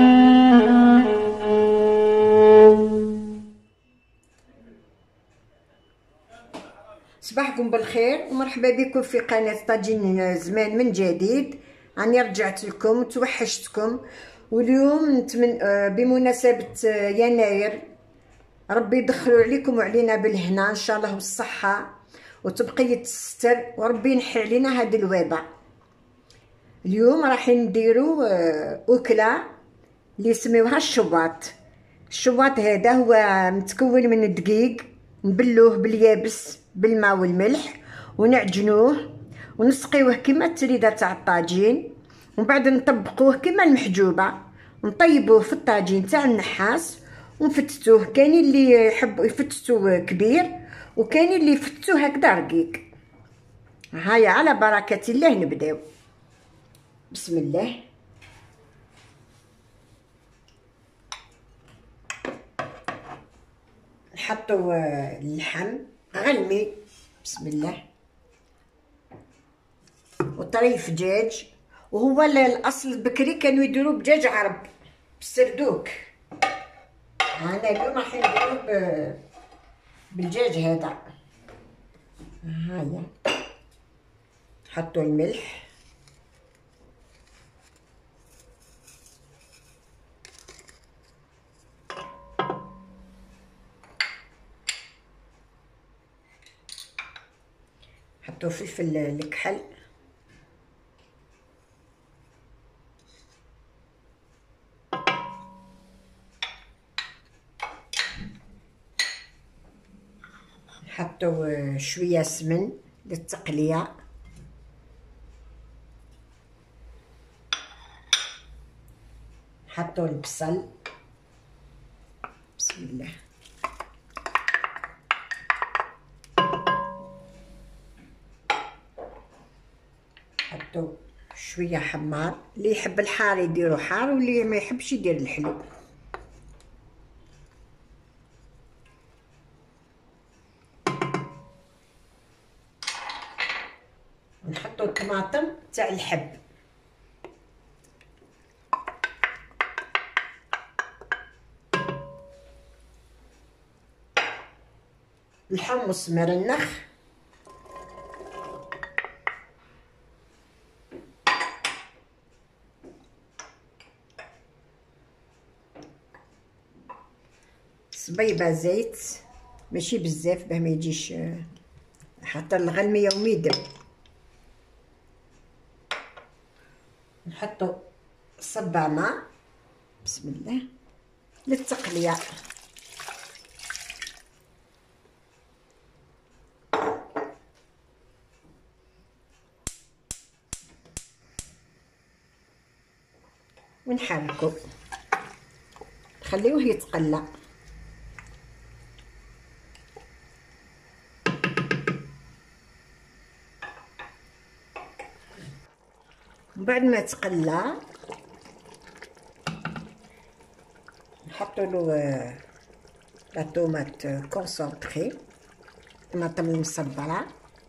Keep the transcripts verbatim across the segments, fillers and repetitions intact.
صباحكم بالخير ومرحبا بكم في قناه طاجين زمان من جديد. راني رجعت لكم توحشتكم، واليوم نتمنى بمناسبه يناير ربي يدخلوا عليكم وعلينا بالهنا ان شاء الله والصحه وتبقيه الستر، وربي ينحي علينا هذا الوباء. اليوم راح نديروا اكله اللي يسميوها الشباط. الشباط هذا هو متكون من الدقيق، نبلوه باليابس بالماء والملح ونعجنوه ونسقيوه كما التريده تاع الطاجين، ومن بعد نطبقوه كما المحجوبه، نطيبوه في الطاجين تاع النحاس ونفتتوه. كاين اللي يحبوا يفتتوه كبير وكاين اللي يفتتوه هكذا رقيق. هيا على بركه الله نبداو. بسم الله. نحطوا اللحم غلمي بسم الله، وطريف دجاج. وهو الاصل بكري كانوا يديروا بدجاج عرب بالسردوك، انا اليوم راح نديروا بالدجاج هذا. هيا نحطوا الملح، نحطوا فلفل الكحل، نحطوا شويه سمن للتقليه، نحطوا البصل بسم الله، نحطوا شويه حمار. اللي يحب الحار يديروا حار، واللي ما يحبش يدير الحلو. نحطوا الطماطم تاع الحب، الحمص مرنخ، صبيبه زيت ماشي بزاف باه ما يجيش حتى الغلمي يوم يدم. نحطوا صبع ماء بسم الله للتقليه. ونحركو نخليوه يتقلى. من بعد ما تقلى نحطوا له لا طوماط كونسونطري، طماطم المصبره،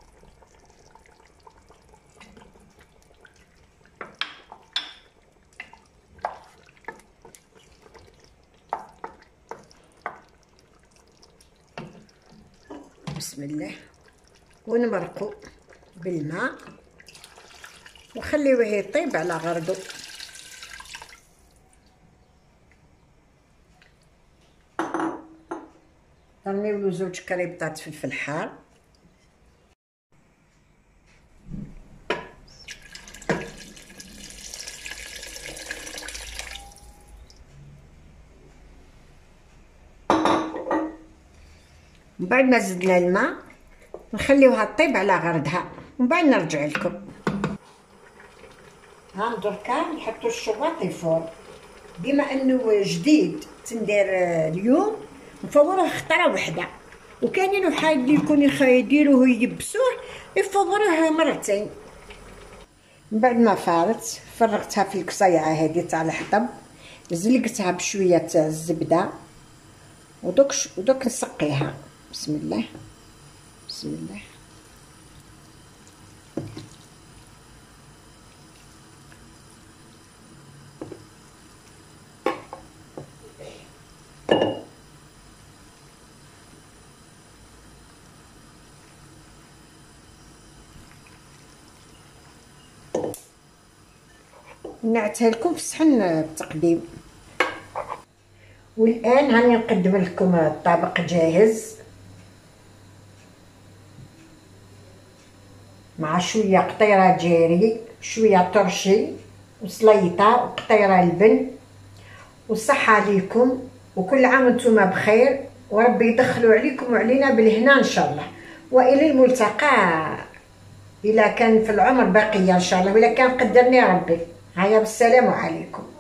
بسم الله، ونمرقوا بالماء وخليوه يطيب على غرضه. نرميو له زوج كريبطات فلفل حار، من بعد ما زدنا الماء نخليوها طيب على غرضها، ومن بعد نرجع لكم. ها دركا نحطوا الشباط يفور، بما انه جديد تندير اليوم نفوروه خطره وحده، وكاينين وحايد اللي يكون يديروه يبسوه يفوروه مرتين. من بعد ما فارت فرغتها في القصيعه هذه تاع الحطب، زلقتها بشويه تاع الزبده، ودوك ودوك نسقيها بسم الله بسم الله. نعتها لكم في صحن التقديم. والان راني نقدم لكم الطبق جاهز مع شويه قطيره جيري، شويه طرشي وسليطه وقطيره البن. وصحه عليكم وكل عام وانتم بخير، وربي يدخلوا عليكم وعلينا بالهنا ان شاء الله. والى الملتقى الا كان في العمر بقيه ان شاء الله، والا كان قدرني ربي. هيا بالسلام عليكم.